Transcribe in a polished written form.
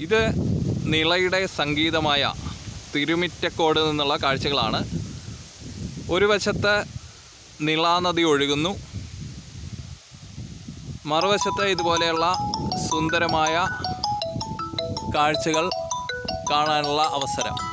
ഇത് നിളയുടെ സംഗീതമായ തിരുമിറ്റക്കോട് നിന്നുള്ള കാഴ്ചകളാണ്. ഒരു വശത്ത് നിളാനദി ഒഴുകുന്നു, മറുവശത്ത് ഇതുപോലെയുള്ള സുന്ദരമായ കാഴ്ചകൾ കാണാനുള്ള അവസരം.